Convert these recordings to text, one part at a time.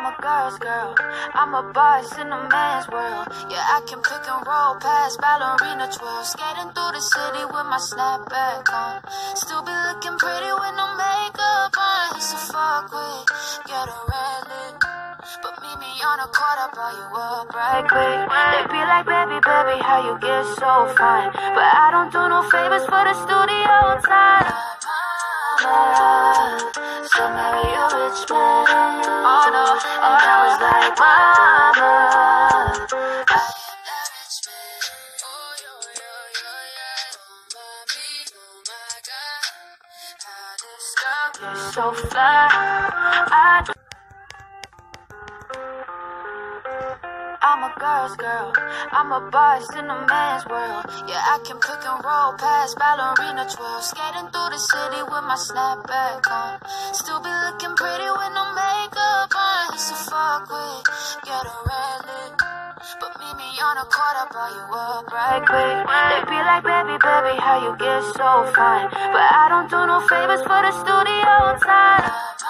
I'm a girl's girl, I'm a boss in a man's world. Yeah, I can pick and roll past ballerina twirl. Skating through the city with my snapback on. Still be looking pretty with no makeup on. It's a fuck with, get a red lip. But meet me on a court, I'll buy you up right quick. They be like, baby, baby, how you get so fine? But I don't do no favors for the studio time. So marry a rich man. Oh no, and I was like, mama, I am that rich man. Oh yo, yo, yo, yeah. Oh my beat, oh my God, how this girl gets so fly. I'm a girl's girl, I'm a boss in a man's world. Yeah, I can pick and roll past ballerina twirl. Skating through the city with my snapback on. Still be looking pretty with no makeup on. It's a fuck with, get a red lip. But meet me on a court, I'll buy you up right quick. They be like, baby, baby, how you get so fine? But I don't do no favors for the studio time.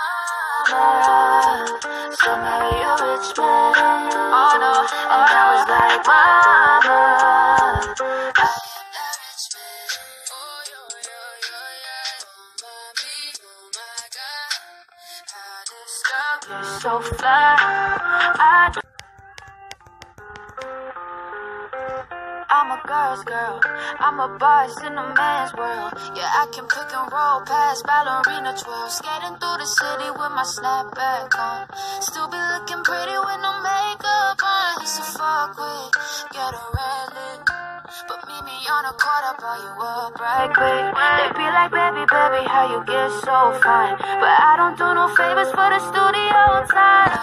So marry a rich man. Oh no, and I was like, mama, I am that rich man. Oh yo, yo, yo, yeah. Oh my beat, oh my God, how this girl gets so fly. I'm a girl's girl, I'm a boss in a man's world. Yeah, I can pick and roll past ballerina twirl. Skating through the city with my snapback on. Still be looking pretty with no makeup on. It's a fuck with, get a red lip. But meet me on a court, I'll buy you up right quick. They be like, baby, baby, how you get so fine? But I don't do no favors for the studio time.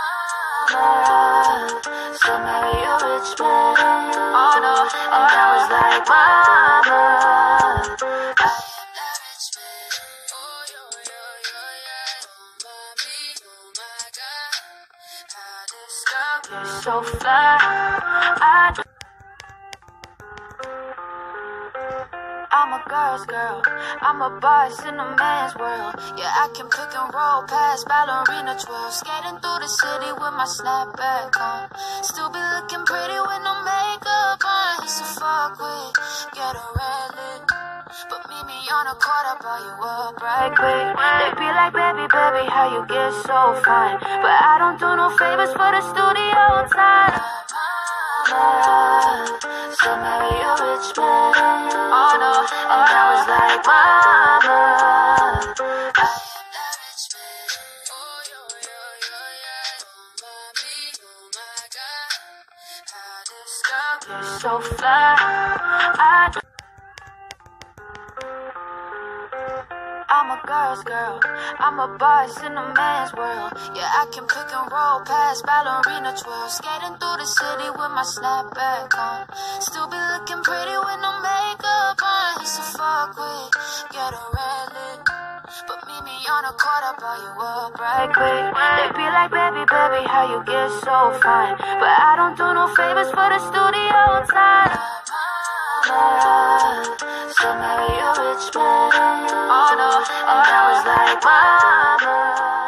So marry a rich man. Oh no, and I was like, mama, I am that rich man. Oh yo, yo, yo, yeah. Oh my beat, oh my God, how this girl gets so fly. I'm a girl's girl, I'm a boss in a man's world. Yeah, I can pick and roll past ballerina twirl. Skating through the city with my snapback on. Still be looking pretty with no makeup on. It's a fuck with, get a red lip. But meet me on a court, I'll buy you up right quick. They be like, baby, baby, how you get so fine? But I don't do no favors for the studio time. So marry a rich man. Oh no, and I was like, mama, I am that rich man. Oh yo, yo, yo, yeah. Oh my beat, oh my God, how this girl gets so fly. I'm a girl's girl, I'm a boss in a man's world. Yeah, I can pick and roll past ballerina twirl. Skating through the city with my snapback on. Still be looking pretty with no makeup on. It's a fuck with, get a red lip. But meet me on a court, I'll buy you up right quick. They be like, baby, baby, how you get so fine? But I don't do no favors for the studio time. So marry a rich man. Oh no, and I was like, mama.